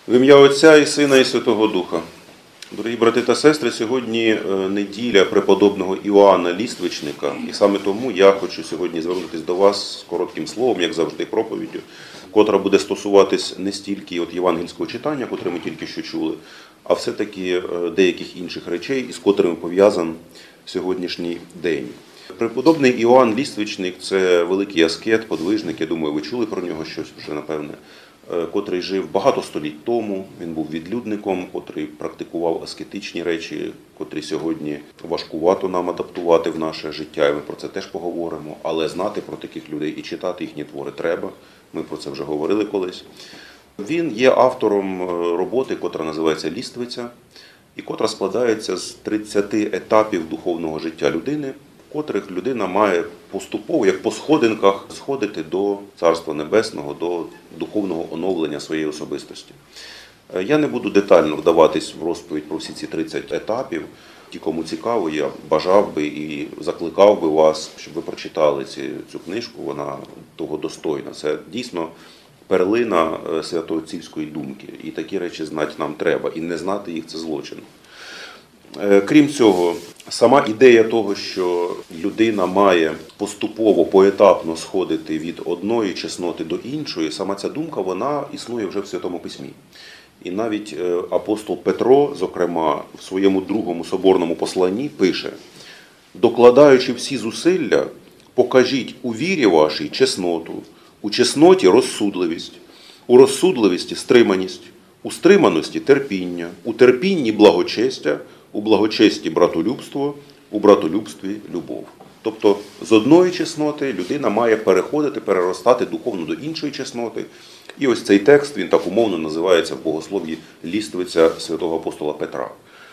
В ім'я Отця і Сина, і Святого Духа. Дорогі брати та сестри, сьогодні неділя преподобного Іоанна Ліствичника, і саме тому я хочу сьогодні звернутися до вас з коротким словом, як завжди, проповіддю, котра буде стосуватись не стільки євангельського читання, котре ми тільки що чули, а все-таки деяких інших речей, із котрими пов'язаний сьогоднішній день. Преподобний Іоанн Ліствичник – це великий аскет, подвижник, я думаю, ви чули про нього щось вже, напевне, котрий жив багато століть тому, він був відлюдником, котрий практикував аскетичні речі, котрі сьогодні важкувато нам адаптувати в наше життя, і ми про це теж поговоримо, але знати про таких людей і читати їхні твори треба, ми про це вже говорили колись. Він є автором роботи, котра називається «Ліствиця», і котра складається з 30 етапів духовного життя людини, котрих людина має поступово, як по сходинках, сходити до Царства Небесного, до духовного оновлення своєї особистості. Я не буду детально вдаватись в розповідь про всі ці 30 етапів. Ті, кому цікаво, я бажав би і закликав би вас, щоб ви прочитали цю книжку, вона того достойна. Це дійсно перлина святоотцівської думки. І такі речі знати нам треба, і не знати їх – це злочин. Крім цього, сама ідея того, що людина має поступово, поетапно сходити від одної чесноти до іншої, сама ця думка, вона існує вже в Святому Письмі. І навіть апостол Петро, зокрема, в своєму другому соборному посланні пише: «Докладаючи всі зусилля, покажіть у вірі вашій чесноту, у чесноті розсудливість, у розсудливості стриманість, у стриманості терпіння, у терпінні благочестя, у благочесті братолюбство, у братолюбстві любов». Тобто з одної чесноти людина має переходити, переростати духовно до іншої чесноти. І ось цей текст, він так умовно називається в богослов'ї «Ліствиця святого апостола Петра».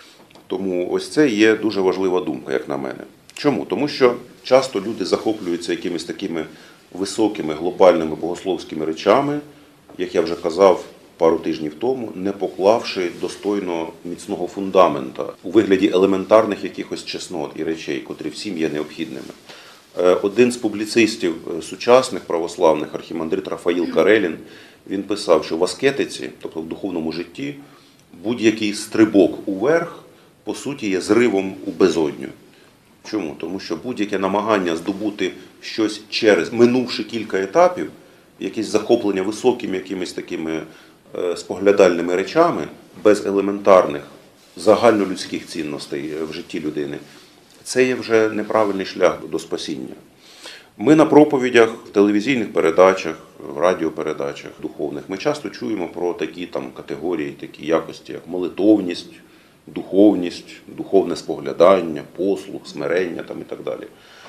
Тому ось це є дуже важлива думка, як на мене. Чому? Тому що часто люди захоплюються якимись такими високими, глобальними богословськими речами, як я вже казав пару тижнів тому, не поклавши достойно міцного фундамента у вигляді елементарних якихось чеснот і речей, котрі всім є необхідними. Один з публіцистів сучасних православних, архімандрит Рафаїл Карелін, він писав, що в аскетиці, тобто в духовному житті, будь-який стрибок уверх, по суті, є зривом у безодню. Чому? Тому що будь-яке намагання здобути щось минувши кілька етапів, якесь захоплення високими якимись такими споглядальними речами, без елементарних загальнолюдських цінностей в житті людини, це є вже неправильний шлях до спасіння. Ми на проповідях, в телевізійних передачах, в радіопередачах духовних, ми часто чуємо про такі категорії, такі якості, як молитовність, духовність, духовне споглядання, послух, смирення і так далі.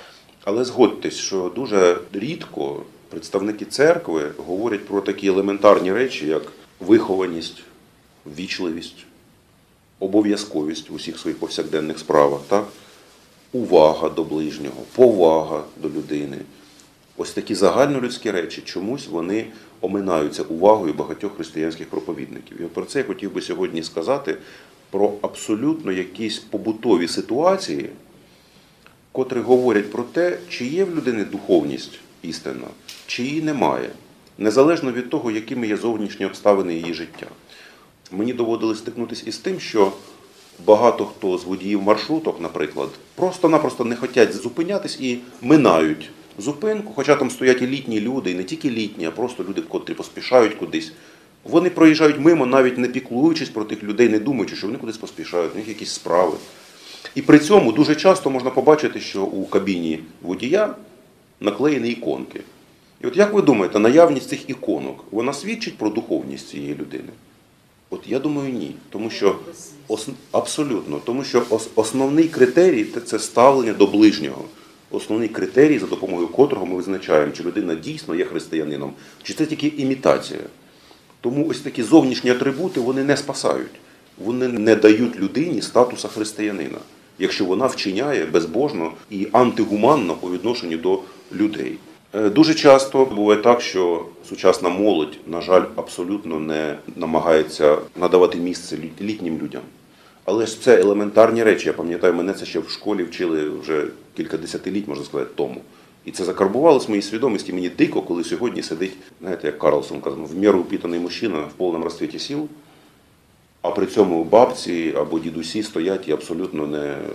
Але згодьтесь, що дуже рідко представники церкви говорять про такі елементарні речі, як вихованість, ввічливість, обов'язковість у всіх своїх повсякденних справах, так? Увага до ближнього, повага до людини. Ось такі загальнолюдські речі, чомусь вони оминаються увагою багатьох християнських проповідників. І про це я хотів би сьогодні сказати, про абсолютно якісь побутові ситуації, котрі говорять про те, чи є в людини духовність істинна, чи її немає, незалежно від того, якими є зовнішні обставини її життя. Мені доводилось стикнутися із тим, що багато хто з водіїв маршруток, наприклад, просто-напросто не хочуть зупинятись і минають зупинку, хоча там стоять і літні люди, і не тільки літні, а просто люди, котрі поспішають кудись. Вони проїжджають мимо, навіть не піклуючись про тих людей, не думаючи, що вони кудись поспішають, у них якісь справи. І при цьому дуже часто можна побачити, що у кабіні водія наклеєні іконки. І от як ви думаєте, наявність цих іконок, вона свідчить про духовність цієї людини? От я думаю, ні. Тому що, абсолютно, тому що основний критерій – це ставлення до ближнього. Основний критерій, за допомогою котрого ми визначаємо, чи людина дійсно є християнином, чи це тільки імітація. Тому ось такі зовнішні атрибути, вони не спасають. Вони не дають людині статуса християнина, якщо вона вчиняє безбожно і антигуманно по відношенню до людей. Дуже часто буває так, що сучасна молодь, на жаль, абсолютно не намагається надавати місце літнім людям. Але ж це елементарні речі. Я пам'ятаю, мене це ще в школі вчили вже кілька десятиліть, можна сказати, тому. І це закарбувалось в моїй свідомості. Мені дико, коли сьогодні сидить, знаєте, як Карлсон казав, в міру упитаний мужчина в повному розцвіті сил, а при цьому бабці або дідусі стоять і абсолютно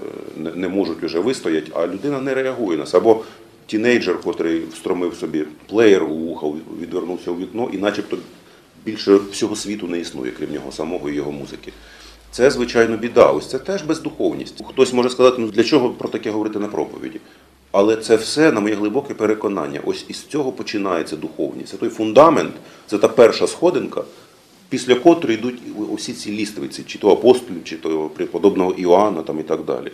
не можуть вже вистояти, а людина не реагує на це. Або тінейджер, котрий встромив собі плеєр у вухо, відвернувся у вікно і начебто більше всього світу не існує, крім нього самого і його музики. Це, звичайно, біда. Ось це теж бездуховність. Хтось може сказати, ну для чого про таке говорити на проповіді? Але це все, на моє глибоке переконання, ось із цього починається духовність. Це той фундамент, це та перша сходинка, після котрої йдуть усі ці ліствиці, чи то апостолів, чи то преподобного Іоанна там, і так далі.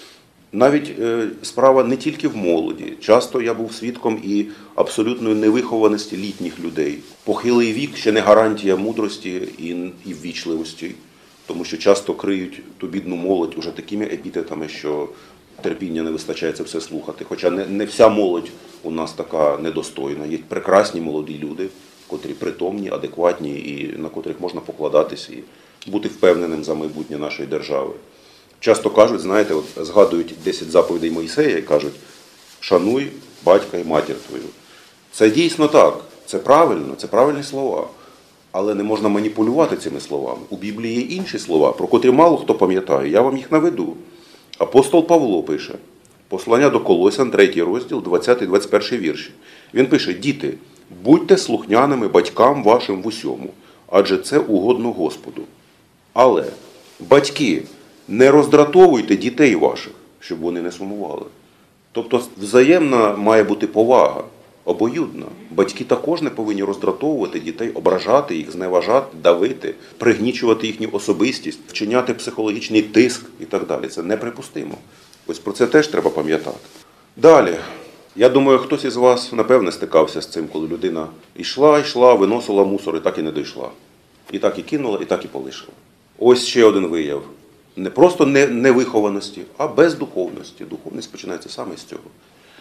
Навіть справа не тільки в молоді. Часто я був свідком і абсолютної невихованості літніх людей. Похилий вік ще не гарантія мудрості і ввічливості, тому що часто криють ту бідну молодь уже такими епітетами, що терпіння не вистачає це все слухати. Хоча не вся молодь у нас така недостойна. Є прекрасні молоді люди, котрі притомні, адекватні і на котрих можна покладатися і бути впевненим за майбутнє нашої держави. Часто кажуть, знаєте, от згадують 10 заповідей Мойсея і кажуть, шануй батька і матір твою. Це дійсно так, це правильно, це правильні слова. Але не можна маніпулювати цими словами. У Біблії є інші слова, про котрі мало хто пам'ятає, я вам їх наведу. Апостол Павло пише, послання до Колосян, 3 розділ, 20-21 вірші. Він пише, діти, будьте слухняними батькам вашим в усьому, адже це угодно Господу. Але, батьки, не роздратовуйте дітей ваших, щоб вони не сумували. Тобто взаємна має бути повага, обоюдна. Батьки також не повинні роздратовувати дітей, ображати їх, зневажати, давити, пригнічувати їхню особистість, вчиняти психологічний тиск і так далі. Це неприпустимо. Ось про це теж треба пам'ятати. Далі. Я думаю, хтось із вас, напевне, стикався з цим, коли людина йшла, виносила мусор і так і не дійшла. І так і кинула, і так і полишила. Ось ще один вияв. Не просто невихованості, а бездуховності. Духовність починається саме з цього.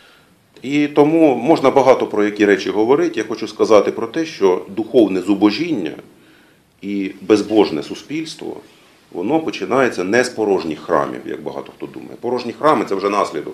І тому можна багато про які речі говорити. Я хочу сказати про те, що духовне зубожіння і безбожне суспільство, воно починається не з порожніх храмів, як багато хто думає. Порожні храми – це вже наслідок.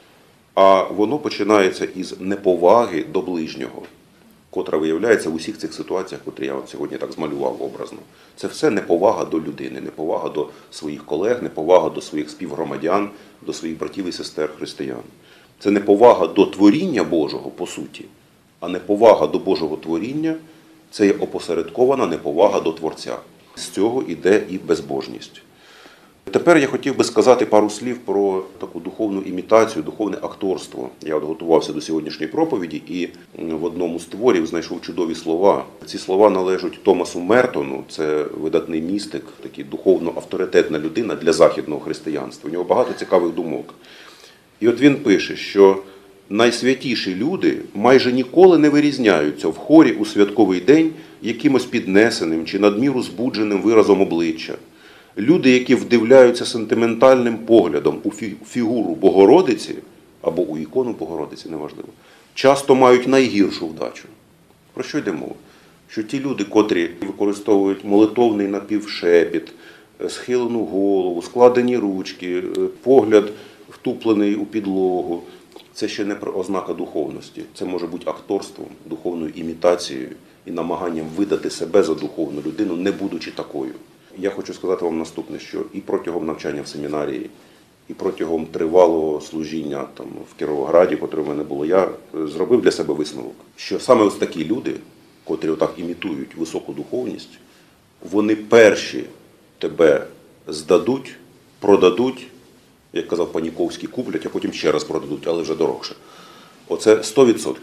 А воно починається із неповаги до ближнього, котра виявляється в усіх цих ситуаціях, котрі я вам сьогодні так змалював образно. Це все неповага до людини, неповага до своїх колег, неповага до своїх співгромадян, до своїх братів і сестер християн. Це неповага до творіння Божого, по суті, а неповага до Божого творіння – це є опосередкована неповага до Творця. З цього йде і безбожність. Тепер я хотів би сказати пару слів про таку духовну імітацію, духовне акторство. Я готувався до сьогоднішньої проповіді і в одному з творів знайшов чудові слова. Ці слова належать Томасу Мертону, це видатний містик, такий духовно авторитетна людина для західного християнства. У нього багато цікавих думок. І от він пише, що найсвятіші люди майже ніколи не вирізняються в хорі у святковий день якимось піднесеним чи надміру збудженим виразом обличчя. Люди, які вдивляються сентиментальним поглядом у фігуру Богородиці, або у ікону Богородиці, неважливо, часто мають найгіршу вдачу. Про що йде мова? Що ті люди, котрі використовують молитовний напівшепіт, схилену голову, складені ручки, погляд втуплений у підлогу, це ще не ознака духовності. Це може бути акторством, духовною імітацією і намаганням видати себе за духовну людину, не будучи такою. Я хочу сказати вам наступне, що і протягом навчання в семінарії, і протягом тривалого служіння там, в Кіровограді, котре в мене було, я зробив для себе висновок, що саме ось такі люди, котрі отак імітують високу духовність, вони перші тебе здадуть, продадуть, як казав Паніковський, куплять, а потім ще раз продадуть, але вже дорогше. Оце 100%.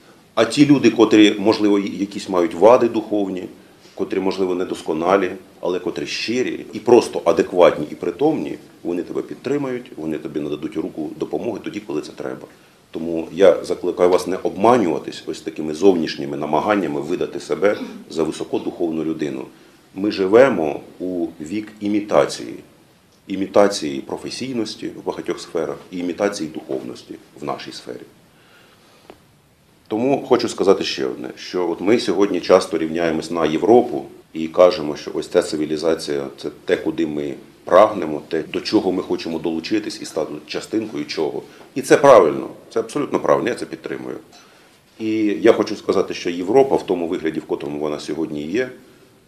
А ті люди, котрі, можливо, якісь мають вади духовні, котрі, можливо, недосконалі, але котрі щирі і просто адекватні і притомні, вони тебе підтримають, вони тобі нададуть руку допомоги тоді, коли це треба. Тому я закликаю вас не обманюватись ось такими зовнішніми намаганнями видати себе за високодуховну людину. Ми живемо у вік імітації. Імітації професійності в багатьох сферах і імітації духовності в нашій сфері. Тому хочу сказати ще одне, що от ми сьогодні часто рівняємось на Європу і кажемо, що ось ця цивілізація – це те, куди ми прагнемо, те, до чого ми хочемо долучитись і стати частинкою чого. І це правильно, це абсолютно правильно, я це підтримую. І я хочу сказати, що Європа в тому вигляді, в котрому вона сьогодні є,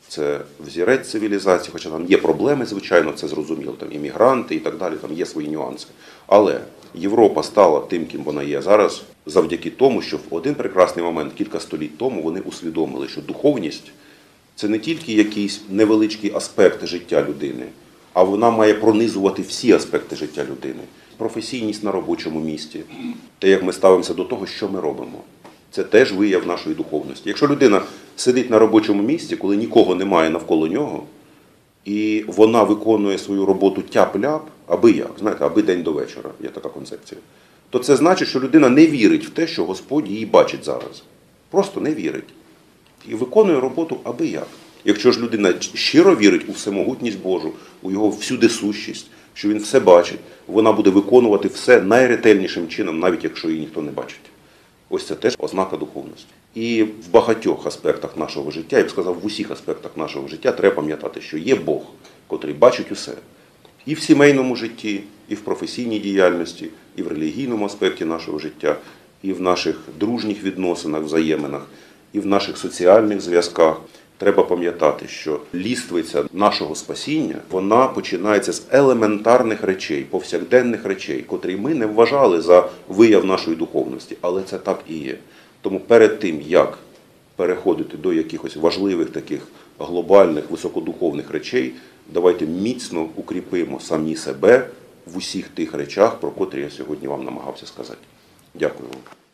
це взірець цивілізації, хоча там є проблеми, звичайно, це зрозуміло, там іммігранти і так далі, там є свої нюанси. Але Європа стала тим, ким вона є зараз, завдяки тому, що в один прекрасний момент, кілька століть тому, вони усвідомили, що духовність – це не тільки якийсь невеличкий аспект життя людини, а вона має пронизувати всі аспекти життя людини. Професійність на робочому місці, те, як ми ставимося до того, що ми робимо. Це теж вияв нашої духовності. Якщо людина сидить на робочому місці, коли нікого немає навколо нього, і вона виконує свою роботу тяп-ляп, аби як, знаєте, аби день до вечора, є така концепція, то це значить, що людина не вірить в те, що Господь її бачить зараз. Просто не вірить. І виконує роботу аби як. Якщо ж людина щиро вірить у всемогутність Божу, у його всюдисущість, що він все бачить, вона буде виконувати все найретельнішим чином, навіть якщо її ніхто не бачить. Ось це теж ознака духовності. І в багатьох аспектах нашого життя, я б сказав, в усіх аспектах нашого життя треба пам'ятати, що є Бог, котрий бачить усе. І в сімейному житті, і в професійній діяльності, і в релігійному аспекті нашого життя, і в наших дружніх відносинах, взаєминах, і в наших соціальних зв'язках. Треба пам'ятати, що ліствиця нашого спасіння, вона починається з елементарних речей, повсякденних речей, котрі ми не вважали за вияв нашої духовності, але це так і є. Тому перед тим, як переходити до якихось важливих таких глобальних, високодуховних речей, давайте міцно укріпимо самі себе в усіх тих речах, про котрі я сьогодні вам намагався сказати. Дякую вам.